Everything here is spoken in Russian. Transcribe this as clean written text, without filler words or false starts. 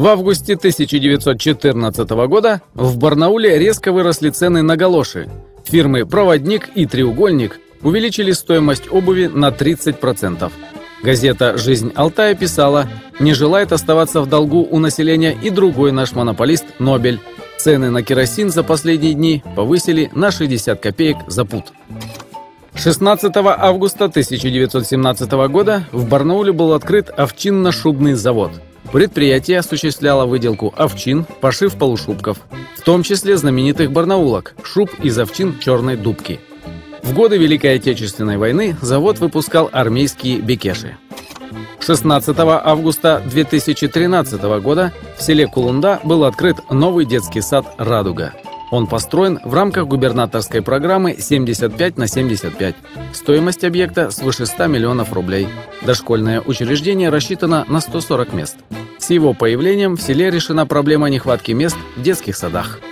В августе 1914 года в Барнауле резко выросли цены на галоши. Фирмы «Проводник» и «Треугольник» увеличили стоимость обуви на 30%. Газета «Жизнь Алтая» писала: «Не желает оставаться в долгу у населения и другой наш монополист «Нобель». Цены на керосин за последние дни повысили на 60 копеек за пуд». 16 августа 1917 года в Барнауле был открыт овчинно-шубный завод. Предприятие осуществляло выделку овчин, пошив полушубков, в том числе знаменитых барнаулок, шуб из овчин черной дубки. В годы Великой Отечественной войны завод выпускал армейские бекеши. 16 августа 2013 года в селе Кулунда был открыт новый детский сад «Радуга». Он построен в рамках губернаторской программы 75/75. Стоимость объекта свыше 100 миллионов рублей. Дошкольное учреждение рассчитано на 140 мест. С его появлением в селе решена проблема нехватки мест в детских садах.